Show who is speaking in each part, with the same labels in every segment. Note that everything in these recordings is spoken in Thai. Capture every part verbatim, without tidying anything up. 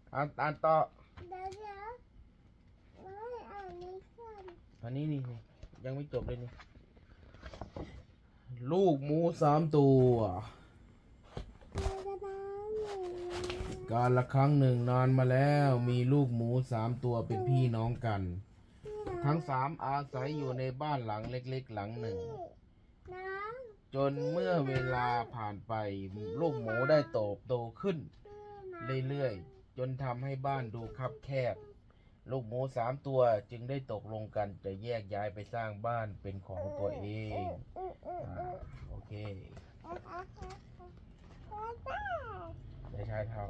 Speaker 1: อ่านอ่านต่อ
Speaker 2: เดี๋ยวเดี๋ยวไม่อ่านนิทาน
Speaker 1: อันนี้นี่ยังไม่จบเลยนี่ลูกหมูสามตัวกาลละครั้งหนึ่งนานมาแล้วมีลูกหมูสามตัวเป็นพี่น้องกัน ทั้งสามอาศัยอยู่ในบ้านหลังเล็กๆหลังหนึ่ง จนเมื่อเวลาผ่านไปลูกหมูได้โตโตขึ้นเรื่อยๆจนทำให้บ้านดูคับแคบลูกหมูสามตัวจึงได้ตกลงกันจะแยกย้ายไปสร้างบ้านเป็นของตัวเองอ่าโอเคได้ใช้เท้า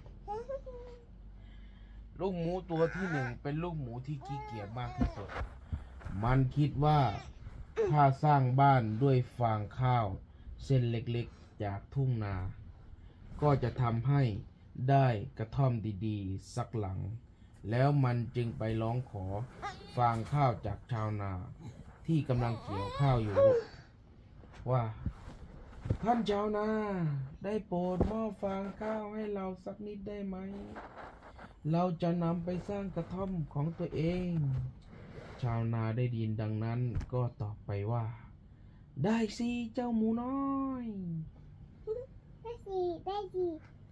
Speaker 1: ลูกหมูตัวที่หนึ่งเป็นลูกหมูที่ขี้เกียจมากที่สุดมันคิดว่าถ้าสร้างบ้านด้วยฟางข้าวเส้นเล็กๆจากทุ่งนาก็จะทำให้ได้กระท่อมดีๆสักหลังแล้วมันจึงไปร้องขอฟางข้าวจากชาวนาที่กำลังเกี่ยวข้าวอยู่ว่าท่านชาวนาได้โปรดมอบฟางข้าวให้เราสักนิดได้ไหมเราจะนำไปสร้างกระท่อมของตัวเองชาวนาได้ยินดังนั้นก็ตอบไปว่าได้สิเจ้าหมูน้อย
Speaker 2: ได้สิได้สิ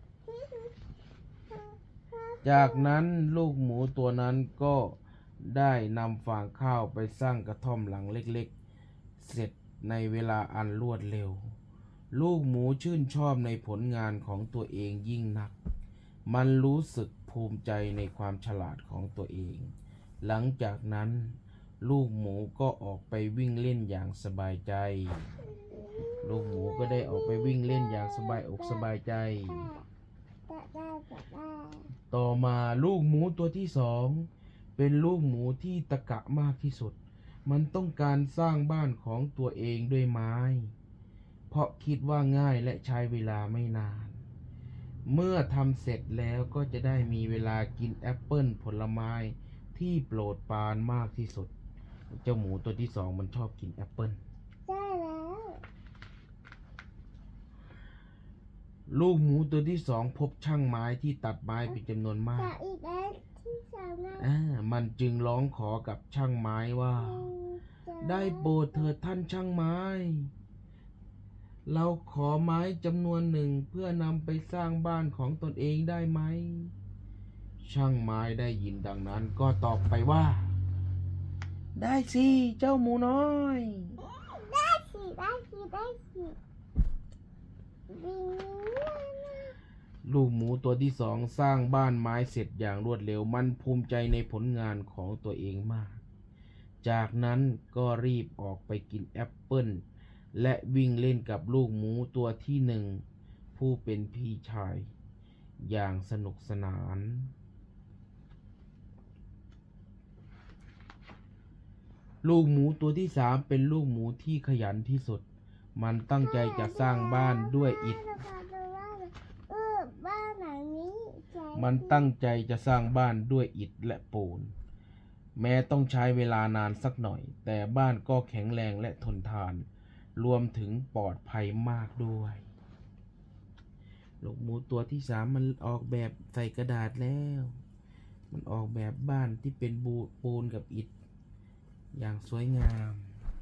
Speaker 1: จากนั้นลูกหมูตัวนั้นก็ได้นำฟางข้าวไปสร้างกระท่อมหลังเล็กๆเสร็จในเวลาอันรวดเร็วลูกหมูชื่นชอบในผลงานของตัวเองยิ่งนักมันรู้สึกภูมิใจในความฉลาดของตัวเองหลังจากนั้นลูกหมูก็ออกไปวิ่งเล่นอย่างสบายใจลูกหมูก็ได้ออกไปวิ่งเล่นอย่างสบายอกสบายใจต่อมาลูกหมูตัวที่สองเป็นลูกหมูที่ตะกะมากที่สุดมันต้องการสร้างบ้านของตัวเองด้วยไม้เพราะคิดว่าง่ายและใช้เวลาไม่นานเมื่อทำเสร็จแล้วก็จะได้มีเวลากินแอปเปิ้ลผลไม้ที่โปรดปรานมากที่สุดเจ้าหมูตัวที่สองมันชอบกินแอปเปิ้ล
Speaker 2: ใช่แล้ว
Speaker 1: ลูกหมูตัวที่สองพบช่างไม้ที่ตัดไม้เป็นจำนวนมาก
Speaker 2: อีกแล้วที่สามนะ
Speaker 1: อ่ามันจึงร้องขอกับช่างไม้ว่าได้โปรดเถิดท่านช่างไม้เราขอไม้จำนวนหนึ่งเพื่อนำไปสร้างบ้านของตนเองได้ไหมช่างไม้ได้ยินดังนั้นก็ตอบไปว่าได้สิเจ้าหมูน้อย
Speaker 2: ได้สิได้สิได้สิ
Speaker 1: ลูกหมูตัวที่สองสร้างบ้านไม้เสร็จอย่างรวดเร็วมันภูมิใจในผลงานของตัวเองมากจากนั้นก็รีบออกไปกินแอปเปิ้ลและวิ่งเล่นกับลูกหมูตัวที่หนึ่งผู้เป็นพี่ชายอย่างสนุกสนานลูกหมูตัวที่สามเป็นลูกหมูที่ขยันที่สุดมันตั้งใจจะสร้างบ้านด้วยอิฐมันตั้งใจจะสร้างบ้านด้วยอิฐและปูนแม้ต้องใช้เวลานานสักหน่อยแต่บ้านก็แข็งแรงและทนทานรวมถึงปลอดภัยมากด้วยลูกหมูตัวที่สามมันออกแบบใส่กระดาษแล้วมันออกแบบบ้านที่เป็นปูนกับอิฐอย่างสวยงาม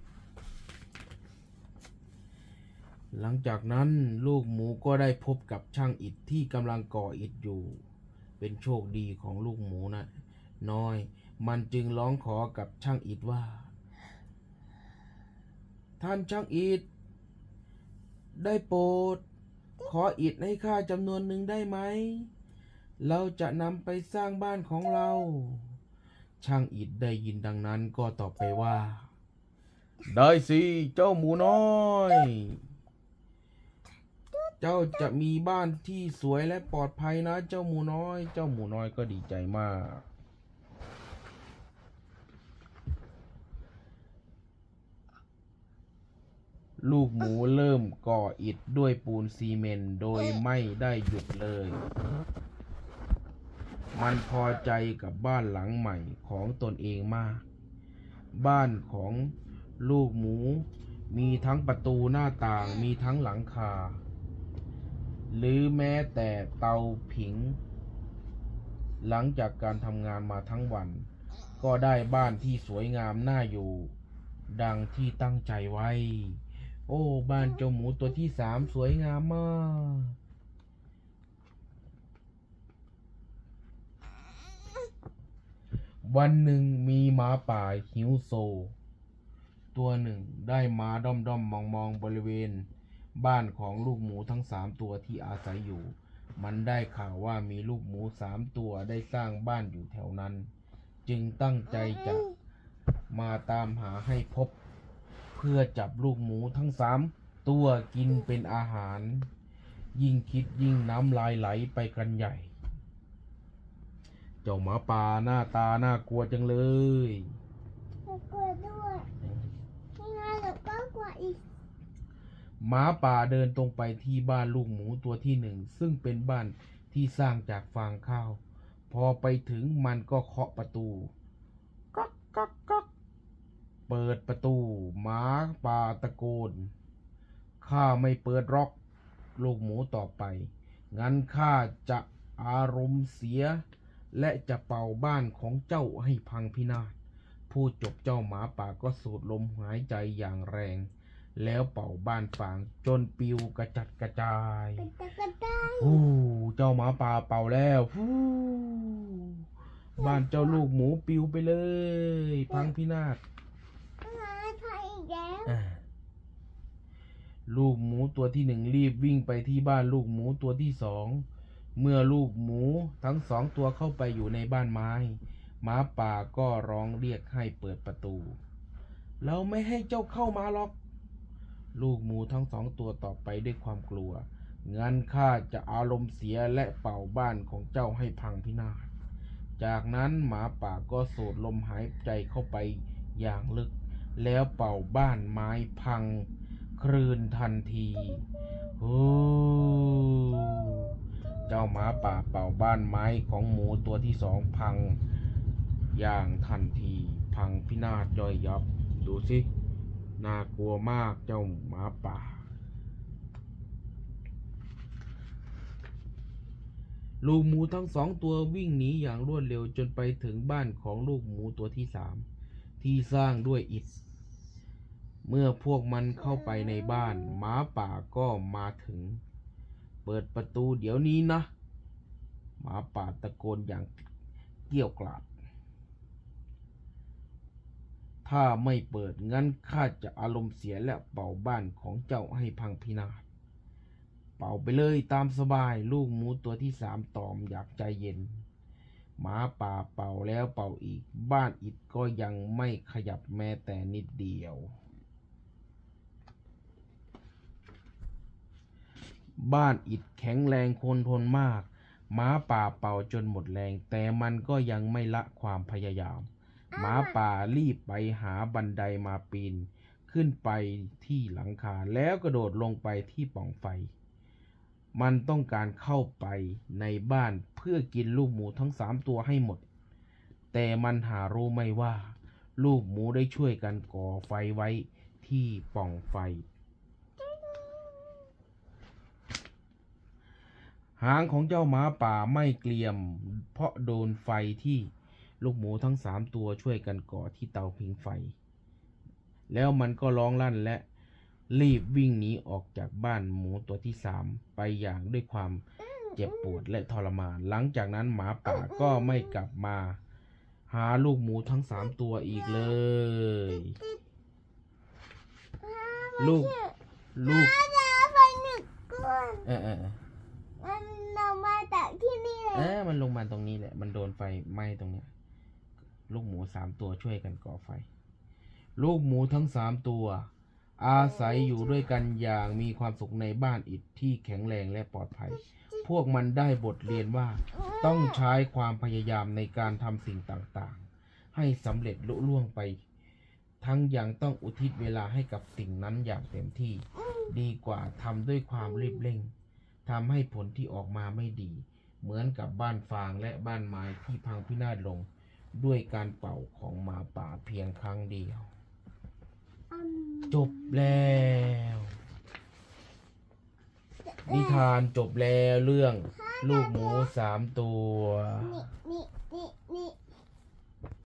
Speaker 1: หลังจากนั้นลูกหมูก็ได้พบกับช่างอิฐที่กำลังก่ออิฐอยู่เป็นโชคดีของลูกหมูนะน้อยมันจึงร้องขอกับช่างอิฐว่าท่านช่างอิฐได้โปรดขออิฐให้ข้าจำนวนหนึ่งได้ไหมเราจะนำไปสร้างบ้านของเราช่างอิฐได้ยินดังนั้นก็ตอบไปว่าได้สิเจ้าหมูน้อยเจ้าจะมีบ้านที่สวยและปลอดภัยนะเจ้าหมูน้อยเจ้าหมูน้อยก็ดีใจมากลูกหมูเริ่มก่ออิฐด้วยปูนซีเมนต์โดยไม่ได้หยุดเลยมันพอใจกับบ้านหลังใหม่ของตนเองมากบ้านของลูกหมูมีทั้งประตูหน้าต่างมีทั้งหลังคาหรือแม้แต่เตาผิงหลังจากการทำงานมาทั้งวัน ก็ได้บ้านที่สวยงามน่าอยู่ ดังที่ตั้งใจไว้ โอ้บ้านเจ้าหมูตัวที่สามสวยงามมากวันหนึ่งมีหมาป่าหิวโซ ตัวหนึ่งได้มาด้อมด้อมมองมองบริเวณบ้านของลูกหมูทั้งสามตัวที่อาศัยอยู่ มันได้ข่าวว่ามีลูกหมูสามตัวได้สร้างบ้านอยู่แถวนั้น จึงตั้งใจจะมาตามหาให้พบ เพื่อจับลูกหมูทั้งสามตัวกินเป็นอาหาร ยิ่งคิดยิ่งน้ำลายไหลไปกันใหญ่ เจ้าหมาป่าหน้าตาน่ากลัวจังเลย
Speaker 2: กลัวด้วยนี่ไงหนูก็กลัวอีก
Speaker 1: หมาป่าเดินตรงไปที่บ้านลูกหมูตัวที่หนึ่งซึ่งเป็นบ้านที่สร้างจากฟางข้าว พอไปถึงมันก็เคาะประตูก๊อกก๊อกก๊อกเปิดประตูหมาป่าตะโกนข้าไม่เปิดล็อกลูกหมูต่อไปงั้นข้าจะอารมณ์เสียและจะเป่าบ้านของเจ้าให้พังพินาศพูดจบเจ้าหมาป่าก็สูดลมหายใจอย่างแรงแล้วเป่าบ้านฟางจนปิวกระจัดกระจาย
Speaker 2: กระจายกระจาย
Speaker 1: โอ้เจ้าหมาป่าเป่าแล้วฟูบ้านเจ้าลูกหมูปิวไปเลยพังพินาศ
Speaker 2: หายไปอีกแล้ว
Speaker 1: อ่าลูกหมูตัวที่หนึ่งรีบวิ่งไปที่บ้านลูกหมูตัวที่สองเมื่อลูกหมูทั้งสองตัวเข้าไปอยู่ในบ้านไม้หมาป่าก็ร้องเรียกให้เปิดประตูเราไม่ให้เจ้าเข้ามาหรอกลูกหมูทั้งสองตัวตอบไปด้วยความกลัวงั้นข้าจะอารมณ์เสียและเป่าบ้านของเจ้าให้พังพินาศจากนั้นหมาป่าก็สูดลมหายใจเข้าไปอย่างลึกแล้วเป่าบ้านไม้พังคลื่นทันทีโอ้เจ้าหมาป่าเป่าบ้านไม้ของหมูตัวที่สองพังอย่างทันทีพังพินาศย่อยยับดูสิน่ากลัวมากเจ้าหมาป่าลูกหมูทั้งสองตัววิ่งหนีอย่างรวดเร็วจนไปถึงบ้านของลูกหมูตัวที่สามที่สร้างด้วยอิฐเมื่อพวกมันเข้าไปในบ้านหมาป่าก็มาถึงเปิดประตูเดี๋ยวนี้นะหมาป่าตะโกนอย่างเกรี้ยวกราดถ้าไม่เปิดงั้นข้าจะอารมณ์เสียและเป่าบ้านของเจ้าให้พังพินาศเป่าไปเลยตามสบายลูกหมูตัวที่สามตอมอยากใจเย็นหมาป่าเป่าแล้วเป่าอีกบ้านอิฐก็ยังไม่ขยับแม้แต่นิดเดียวบ้านอิฐแข็งแรงคงทนมากหมาป่าเป่าจนหมดแรงแต่มันก็ยังไม่ละความพยายามหมาป่ารีบไปหาบันไดมาปีนขึ้นไปที่หลังคาแล้วกระโดดลงไปที่ปล่องไฟมันต้องการเข้าไปในบ้านเพื่อกินลูกหมูทั้งสามตัวให้หมดแต่มันหารู้ไม่ว่าลูกหมูได้ช่วยกันก่อไฟไว้ที่ปล่องไฟหางของเจ้าหมาป่าไม่เกรียมเพราะโดนไฟที่ลูกหมูทั้งสามตัวช่วยกันก่อที่เตาผิงไฟแล้วมันก็ร้องลั่นและรีบวิ่งหนีออกจากบ้านหมูตัวที่สามไปอย่างด้วยความเจ็บปวดและทรมานหลังจากนั้นหมาป่าก็ไม่กลับมาหาลูกหมูทั้งสามตัวอีกเลยลูกลูก
Speaker 2: ไฟหนึ่งก้อน
Speaker 1: เออเออ
Speaker 2: มันลงมาจากที่นี่เล
Speaker 1: เอย อมันลงมาตรงนี้แหละมันโดนไฟไหม้ตรงเนี้ยลูกหมูสามตัวช่วยกันก่อไฟลูกหมูทั้งสามตัวอาศัยอยู่ด้วยกันอย่างมีความสุขในบ้านอิฐที่แข็งแรงและปลอดภัยพวกมันได้บทเรียนว่าต้องใช้ความพยายามในการทำสิ่งต่างๆให้สำเร็จลุล่วงไปทั้งยังต้องอุทิศเวลาให้กับสิ่งนั้นอย่างเต็มที่ดีกว่าทำด้วยความรีบเร่งทำให้ผลที่ออกมาไม่ดีเหมือนกับบ้านฟางและบ้านไม้ที่พังพินาศลงด้วยการเป่าของหมาป่าเพียงครั้งเดียวจบแล้วนิทานจบแล้วเรื่อง
Speaker 2: ใช่
Speaker 1: ลูกหมูสามตัว
Speaker 2: นี่นี่